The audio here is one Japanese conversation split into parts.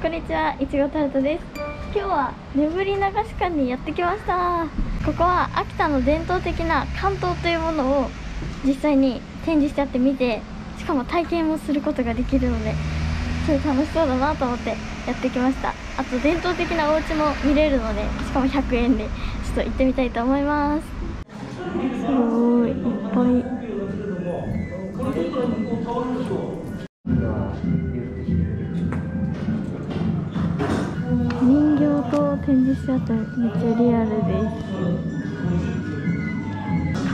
こんにちは、いちごタルトです。今日は眠り流し館にやってきました。ここは秋田の伝統的な竿燈というものを実際に展示してあって見て、しかも体験もすることができるので、すごい楽しそうだなと思ってやってきました。あと伝統的なお家も見れるので、しかも100円でちょっと行ってみたいと思います。すごいいっぱい。人形と展示してあってめっちゃリアルです。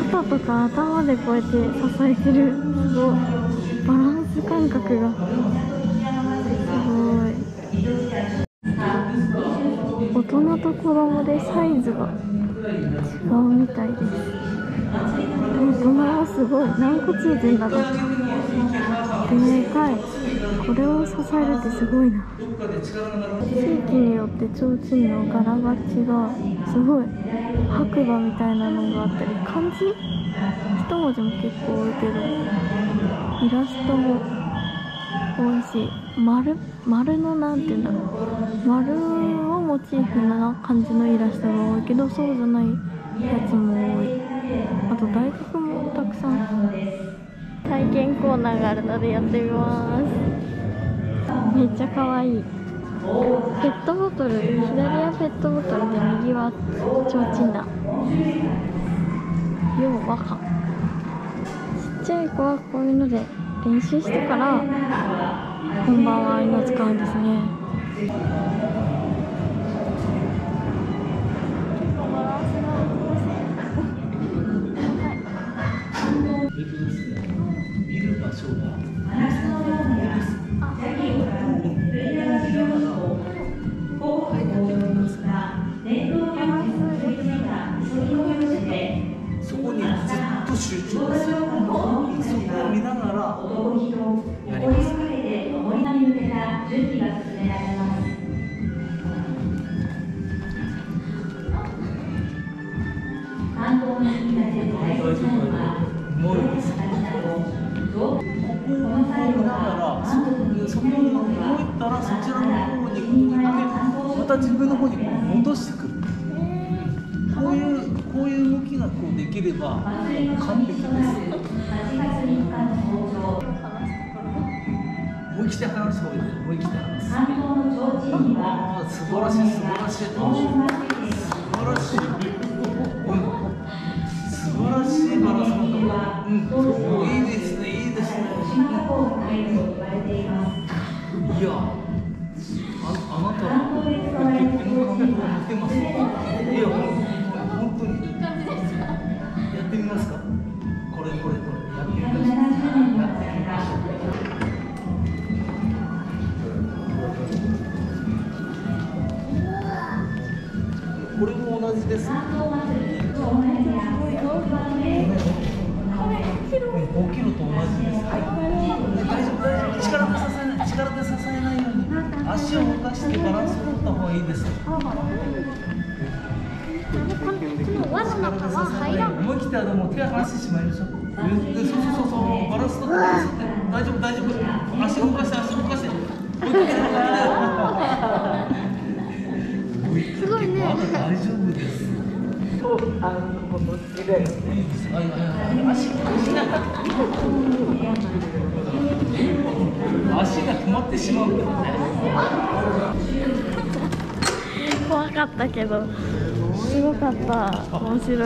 肩とか頭でこうやって支えてる。すごいバランス感覚がすごい。大人と子供でサイズが違うみたいです。大人はすごい何個ついてんだろう。でかい。これを支えるってすごいな。地域によって提灯の柄が違う。すごい白馬みたいなのがあったり、漢字一文字も結構多いけど、イラストも多いし、丸のなんていうんだろう、丸をモチーフな感じのイラストが多いけど、そうじゃないやつも多い。あと大福もたくさん。体験コーナーがあるのでやってみます。めっちゃ可愛い。ペットボトル、左はペットボトルで右は提灯だ。よう若。ちっちゃい子はこういうので練習してから本番はああいうの使うんですね。 見る場所がそこにずっと集中です。そこを見ながらやります。もういいです。ここを見ながら、そこに動いたらそちらの方に行ってまた自分の方に戻してくる。こういう動きがこうできれば完璧です。思い切って話す方がいいです。思い切って話す。素晴らしい、素晴らしい、素晴らしい、素晴らしいバランス感覚。いいですね、いいですね。いや、あなたは結婚の感動を見てます。いや、本当に。やってみますか。これ、やってみましょう。これも同じです。5キロと同じです。大丈夫。力で支えないように足を動かしてバランスを取った方がいいです。 輪の中は入らん。 思い切ってもう手を離してしまいましょう。そう、バランス取って大丈夫。足動かして。 すごいね。 まだ大丈夫です。足が止まってしまうけどね。 怖かったけどすごかった。面白い。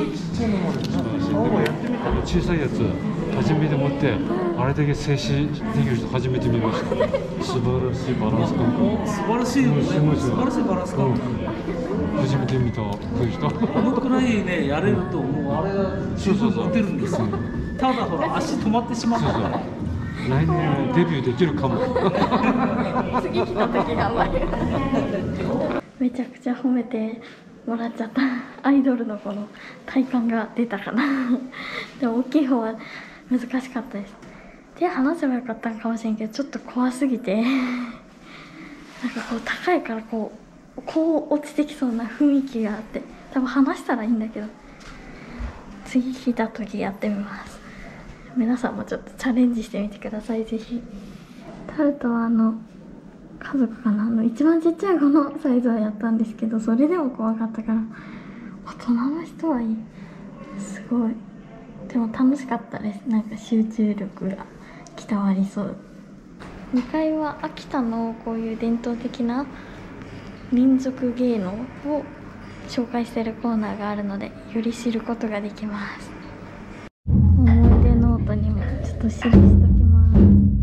小さいやつ初めて持って、あれだけ静止できる人初めて見ました。素晴らしいバランス感覚。 素晴らしいバランス感覚。 初めて見たでした。 このくらいねやれるともうあれが十分持てるんですよ。ただほら足止まってしまったから。 来年デビューできるかも。 次来た時頑張る。めちゃくちゃ褒めてもらっちゃった。アイドルの子の体感が出たかな。でも大きい方は難しかったです。手離せばよかったのかもしれんけど、ちょっと怖すぎてなんかこう高いからこう落ちてきそうな雰囲気があって、多分離したらいいんだけど、次来た時やってみます。皆さんもちょっとチャレンジしてみてください。ぜひ。タルトは家族かな、一番ちっちゃい子のサイズはやったんですけど、それでも怖かったから、大人の人はいい、すごい。でも楽しかったです。なんか集中力が鍛わりそう。2階は秋田のこういう伝統的な民族芸能を紹介しているコーナーがあるので、より知ることができます。思い出ノートにもちょっと記しときます。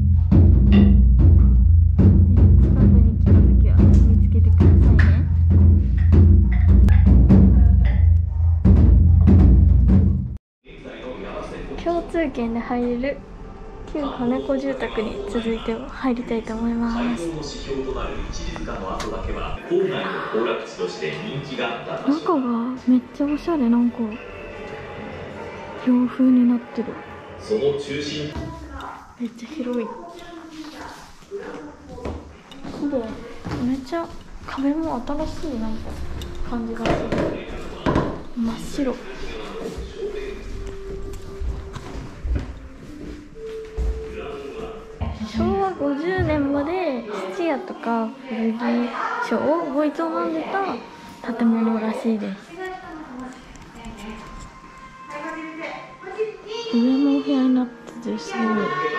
近くに来た時は見つけてくださいね。共通券で入れる旧金子住宅に続いて入りたいと思います。中がめっちゃおしゃれ、なんか洋風になってる。めっちゃ広い。綺麗。めっちゃ壁も新しいなんか感じがする。真っ白。昭和50年まで質屋とか古着商を営んでた建物らしいです。上もお部屋になってて、すごい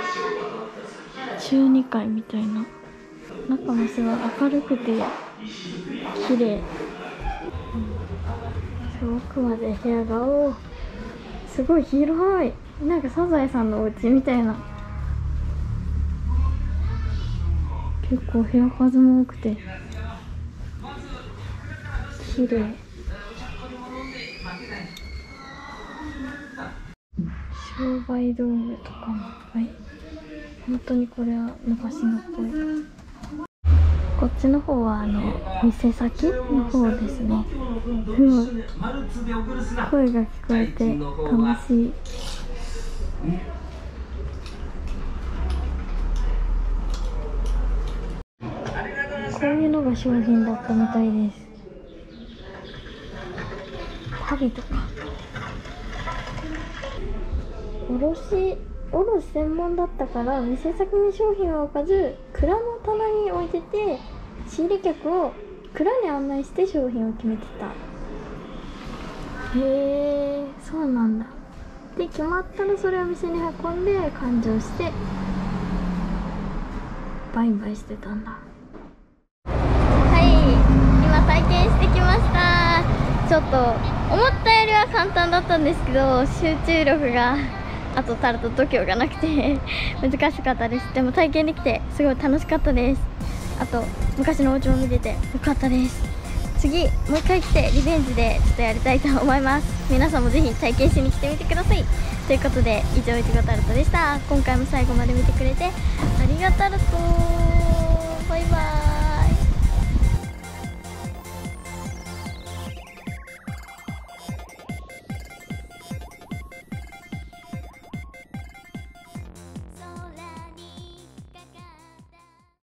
中2階みたいな。中もすごい明るくて綺麗。奥まで部屋がすごい広い。なんかサザエさんのお家みたいな。結構部屋数も多くて綺麗。商売道具とかもいっぱい。本当にこれは昔のっぽい。こっちの方は店先の方ですね。すごい声が聞こえて楽しい。こういうのが商品だったみたいです。足袋とか。卸専門だったから店先に商品は置かず蔵の棚に置いてて、仕入れ客を蔵に案内して商品を決めてた。へえ、そうなんだ。で決まったらそれを店に運んで勘定して売買してたんだ。はい、今体験してきました。ちょっと思ったよりは簡単だったんですけど、集中力があとたると度胸がなくて難しかったです。でも体験できてすごい楽しかったです。あと昔のお家も見れてよかったです。次もう一回来てリベンジでちょっとやりたいと思います。皆さんもぜひ体験しに来てみてください。ということで以上いちごタルトでした。今回も最後まで見てくれてありがとう。バイバーイ。